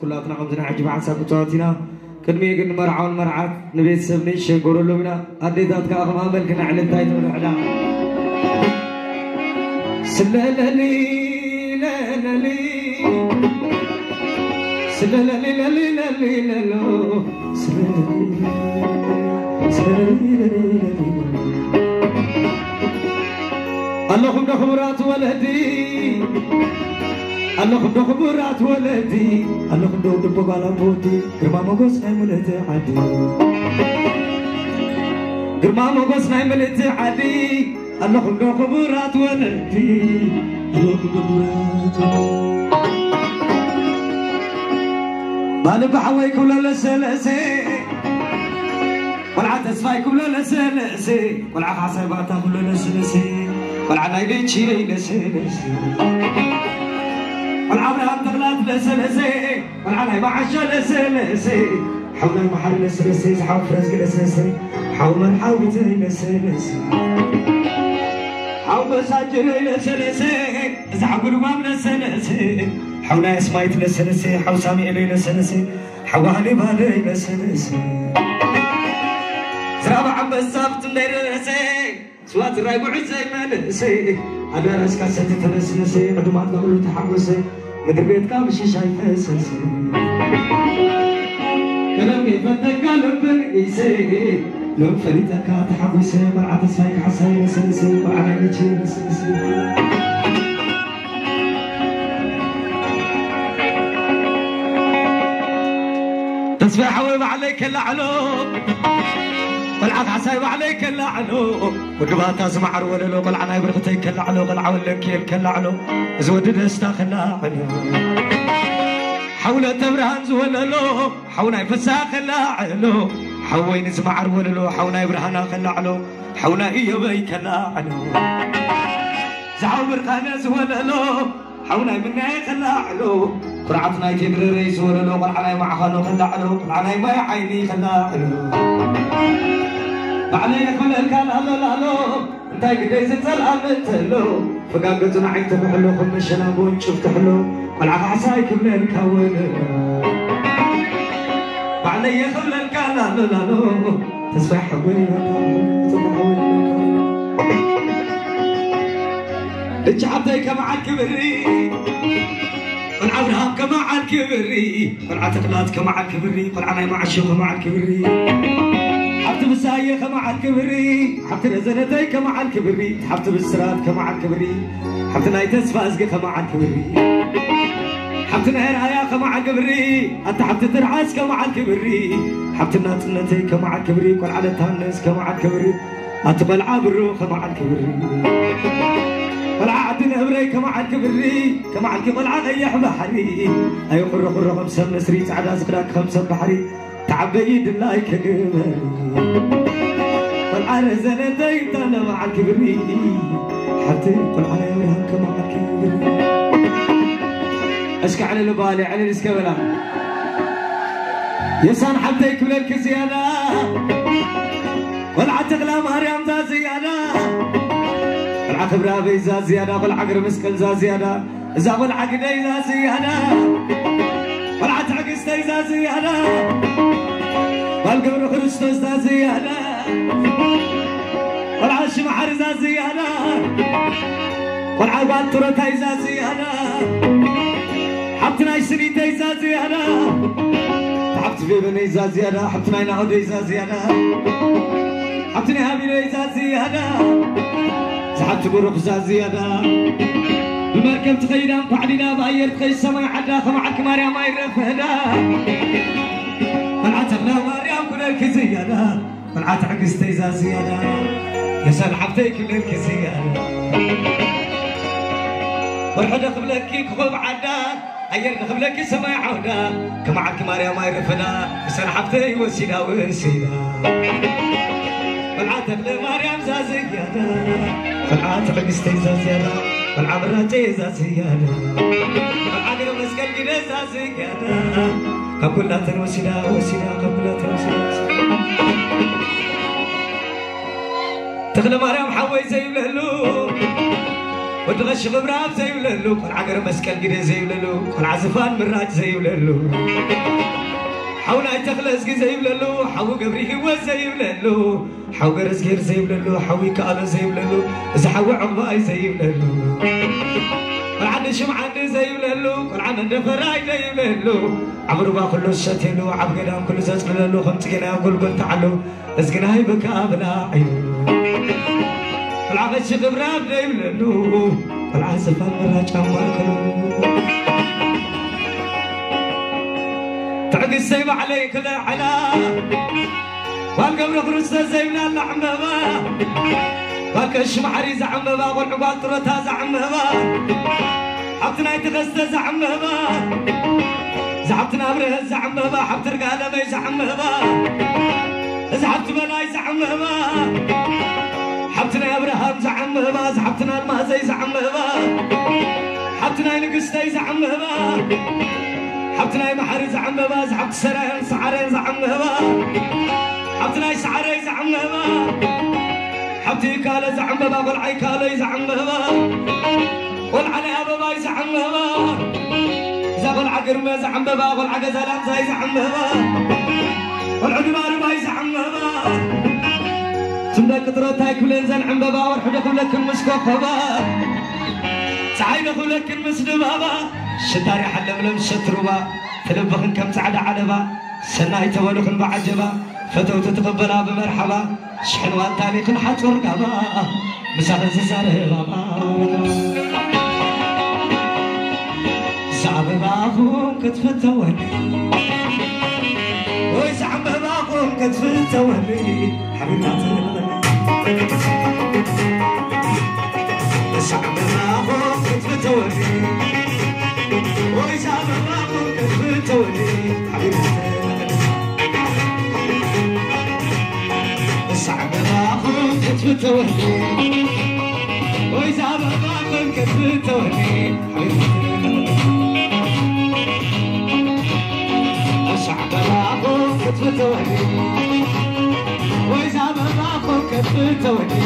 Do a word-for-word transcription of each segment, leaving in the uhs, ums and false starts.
كلاتنا قمزنا عجب عسى كتواتنا كلمي يقن مرعون مرعات نبيت سبني شنقور اللونا أديدات كأخم أمل كنا على التايت والعلا سلالي لالي سلالي لالي لالي لالو سلالي سلالي لالي اللهم خبرات ولدي اللهم خبرات ولدي اللهم دبق على موتي كرما مغوس ناي ملتي عدي كرما مغوس ناي ملتي عدي اللهم خبرات ولدي اللهم خبرات بالي بحوي كل لسلسي والعاد اسفاي كل لسلسي والعاد حساباتها كل لسلسي والعاد ايديتشي لسلسي والعمرها بتغلط لسلسي والعمرها معشة لسلسي حولها محل لسلسي حول فرزق لسلسي حول من حاوتي لسلسي حول مساجري لسلسي زعب الوام لسلسي حولها اسمايت لسلسي حول سامي إلي لسلسي حول أهلي بالي لسلسي زرابة عم بالزبط لسلسي سوات الرايب وعزي ملسي أنا راسك ستي تلسلسي مدومات نقول تحوسي مدر بيتك مشي شايفه سلسي كلامي فتك قلب إيسي لو فريتك تحوسي مرعة سايك حساي سلسي مرعة نيتشي سلسي تصفيح حويب عليك اللعنو والعاد حسايب عليك اللعنو وقبات أزمعر وللو قلعنا يبرغتي كاللعنو قلع ولكيل كاللعنو زودد استاخلعنو حولة تبرهان زوللو حونا يفسا خلعنو حوين زمعر وللو حونا يبرهانا خلعنو حونا إيبي كاللعنو زعو برقانا زوللو حونا يمنا خلعنو قرعتنا يتبر ريس وللو قلعنا يمعخانو خلعنو قلعنا يما عيني خلعنو علي كل الكل هلو هلو انت قديس تسلم تلو فقاقتنا عين تبحلو خمشنا بون شفت حلو والعب عساي كل الكون علي كل الكل هلو هلو تسبح حبي الجعبتي كمع الكبري والعبرها كمع الكبري والعتقلات كمع الكبري والعناي مع الشيخ مع الكبري حبت بسايخ مع الكبري حبت نزلتي كمع الكبري حبت بالسرات كمع الكبري حبت نايت اسفازق مع الكبري حبت نهر هياخ مع الكبري انت حبت ترعاس كمع الكبري حبت ناتنتي كمع الكبري كل على تهنس كمع الكبري انت بلعب الروخ مع الكبري بلعب الابري كمع الكبري كمع الكبري غيح بحري اي خر خر خمسه مسريت على زقراك خمسه بحري تعبيد اللايك قمري والعرى زنتي انا مع الكبري حتى يقول على يمرهم كمع الكبري اشكى على البالي على الاسكبلا يسان حتى يكمل الكزياده والعتقلا مريم ذا زياده العقب رابي ذا زياده والعقر مسكل ذا زياده اذا والعقدي ذا زياده والعتق استيزا زياده والقبر خرجتوز ذا زياده والعش محر ذا زياده والعباد ترتاي ذا زياده حبتنا يسنيتي ذا زياده حبت في بني ذا زياده حبتنا ينعودي ذا زياده حبتني هابيلي ذا زياده سحبت بروح ذا زياده بمركب تخيدان بعدنا بأير تخيد سماي حدا خمعك مريم ما يرفهدا والعتقنا مريم كل الكزيادة والعتق استيزا زيادة يسال حبتي كل الكزيادة والحدا قبلك خب عدا أير قبلك سماي عودا كمعك مريم ما يرفهدا يسال حبتي وسيدا وسيدا والعتق لمريم زازيادة والعتق استيزا زيادة والعبرة جيزة زيادة والعقل مسكن جيزة زيادة قبلة وسيلة وسيلة قبلة وسيلة تغلى مريم حوي زي الهلو ودغش غبراب زي وللو كل عقر مسكن قد زي وللو كل عزفان مراج زي وللو حونا يتخلص زي وللو حو قبري هو زي وللو حو قرز غير زي وللو حوي كالا زي وللو إذا حو عقباي زي وللو كل عند شمعان زي وللو كل عند فراي زي وللو عمرو با كله شتيلو عب قدام كل زاز وللو خمس قنا كل قلت علو ازقناي بكا بلا عيو العغش غبراب زي وللو العزف المراج عمالكلو تعقي السيب عليك لا علا والقبر خرسة زي ولا العمبا والكش محري زعمبا والعقال طرتها زعمبا حبتنا يتغسى زعمبا زعبتنا بره زعمبا حبت رقالة ما يزعمبا زعبت بلاي زعمبا حبتنا يا ابراهيم زعمبا زعبتنا المازي زعمبا حبتنا نقستي زعمبا حبتنا محري زعمبا زعبت سرايا سعرين زعمبا حبتنا سعري زعمبا حبتي كالا زعمبا والعي كالا زعمبا والعلي ابا زعمبا زغل عقر ما زعمبا والعقا زلام زي زعمبا والعدبان باي زعمبا سمدا كترتاي كلن زن عمبا ورحد كلك المسكوفبا سعيد كلك المسدبابا شتاري حلم لم ستربا تلبخن كم سعد علبا سناي تولخن بعجبا فتو تتقبلا بمرحبا شحن والتالي كن حج ورقبا مساخن سساره بابا زعب باخون كتفتوني ويزعم باخون كتفتوني حبيباتي زعب باخون كتفتوني ويزعم باخون كتفتوني حبيباتي زعب باخون كتفتوني ويزعم باخون كتفتوني حبيباتي شعب باخو كتفتوني وإذا ما باخو كتفتوني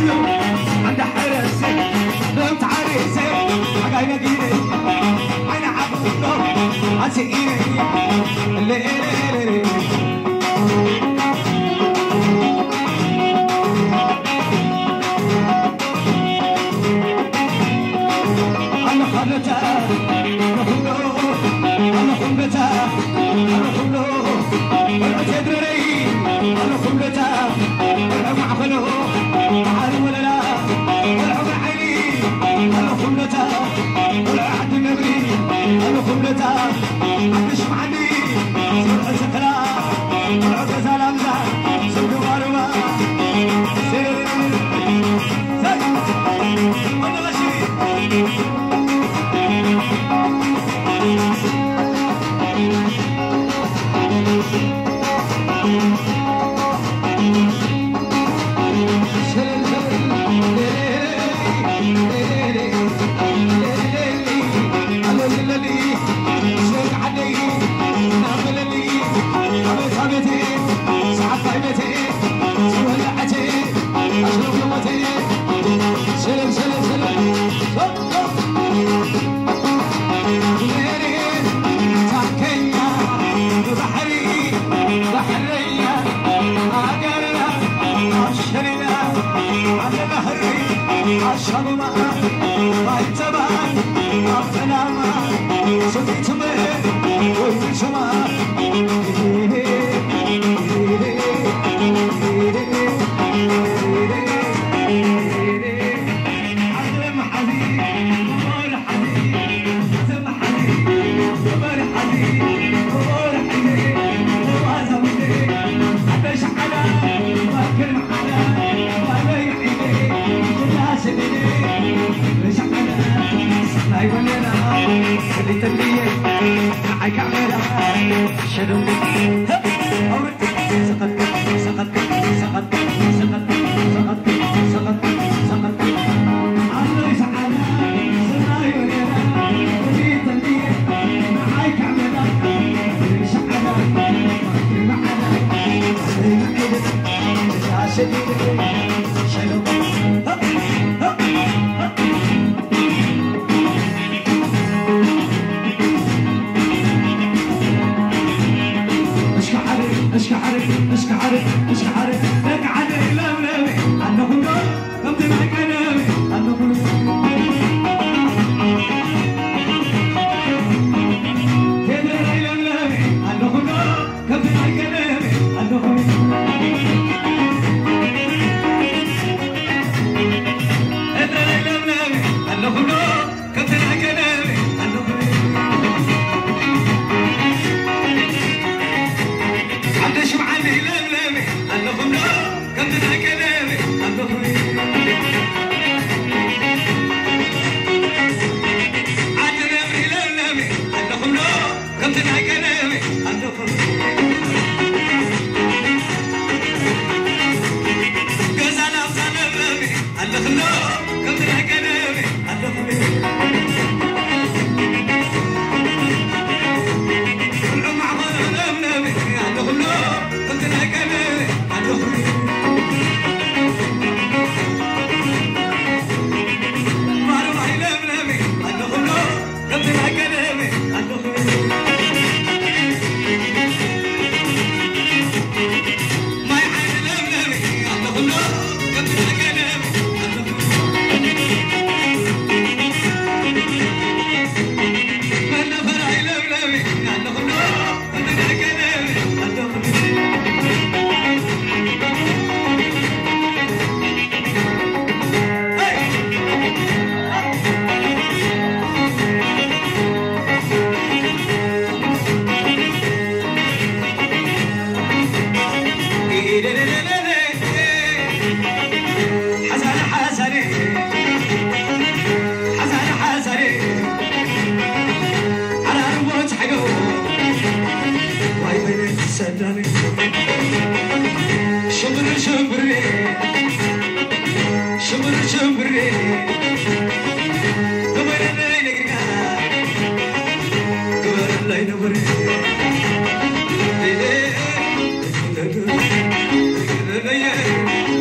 لا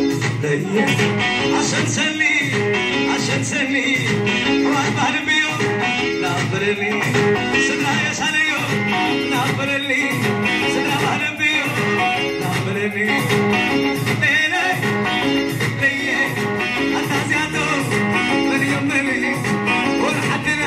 عشان سلي عشان سلي وأربع البيوم نعبر اللي سنة يا سليو نعبر اللي سنة أهل البيوم نعبر اللي ليلة ليلة أنت زيادو من يوم ملي ولحدنا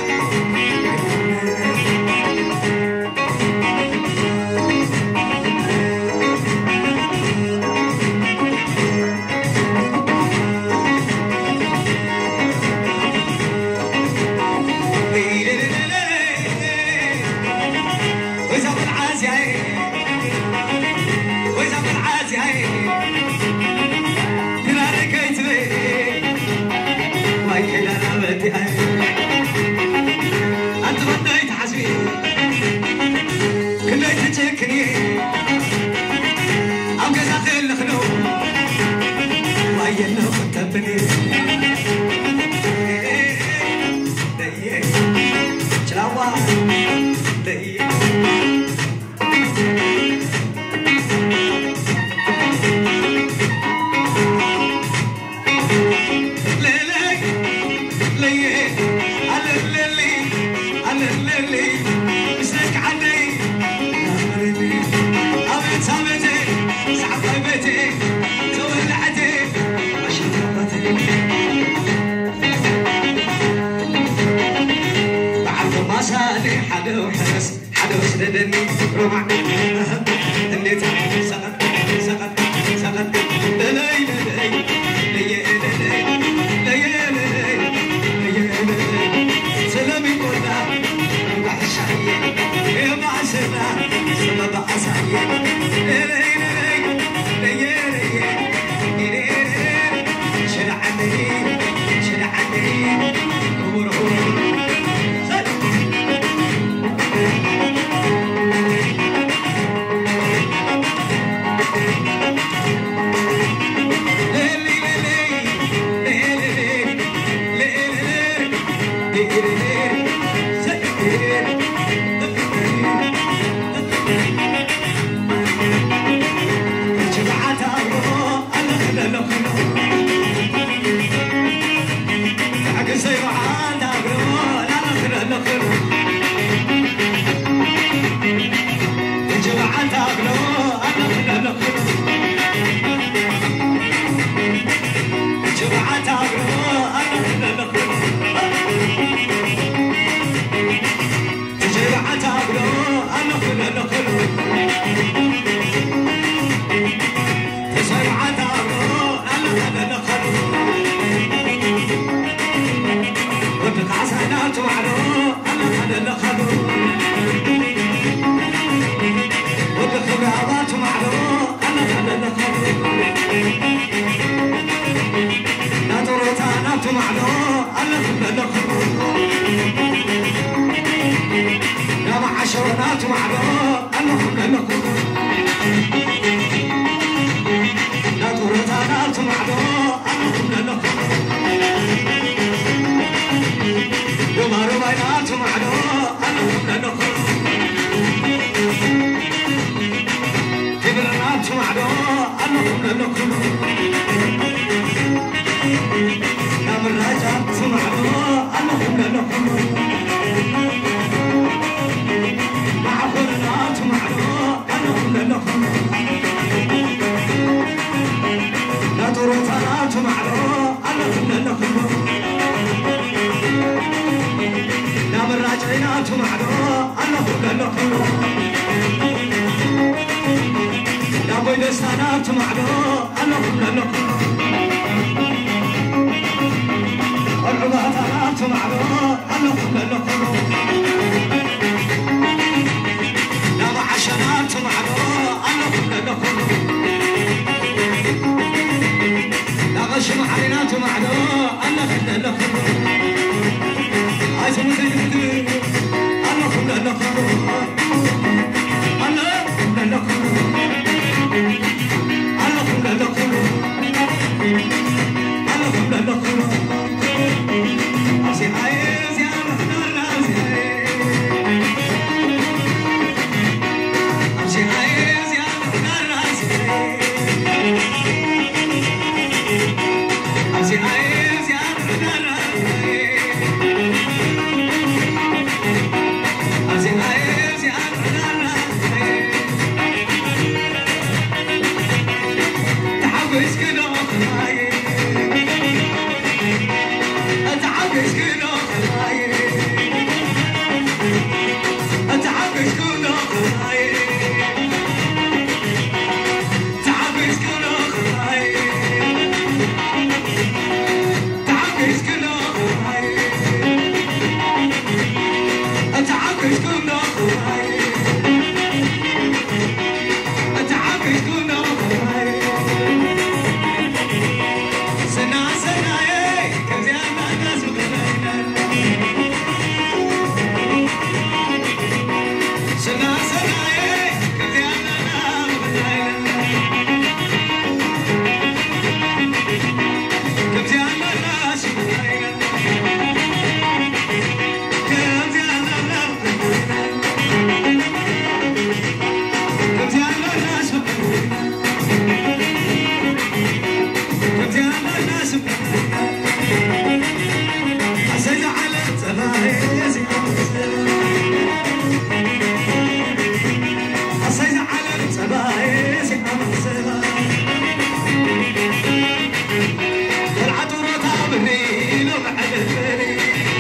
أنت بديت حسبي كليت تشكني أو كذا الخلو وهي اللي ختبني دقيق شلاوة دقيق حدا وحرس حدا وسددني رمع اللي تعب سقط سقط سقط لي لي لي لي لي لي سلامي كلها روح الشعية يا معسنا سما بعسايا لي لي لي لي لي شرعني شرعني مسلا العطور تعبني لو معلفني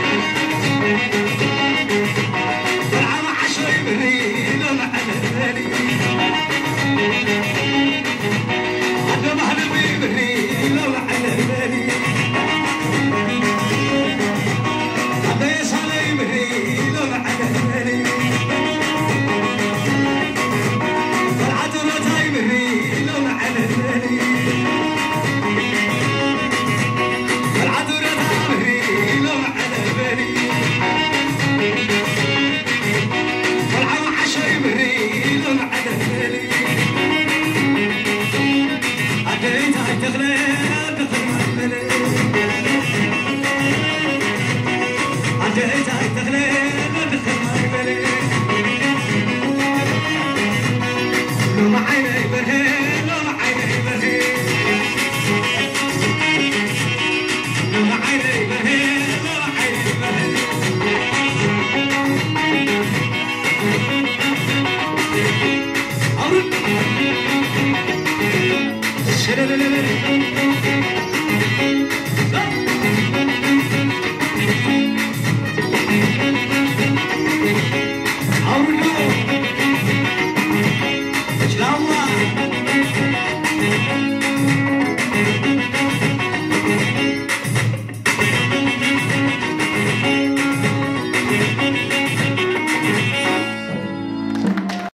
والعم عشوي بري لو معلفني عدو مهلبي بري لو معلفني عدو يصالي بري لو معلفني والعطور تعبني لو معلفني والعطور تعبني لو معلفني والعم عشوي بري لو معلفني عديت هاي تغلي دخل معملي عديت هاي تغلي دخل معملي لو ما عيني برهي لو ما عيني برهي لو ما عيني برهي لو ما عيني برهي أورد أورد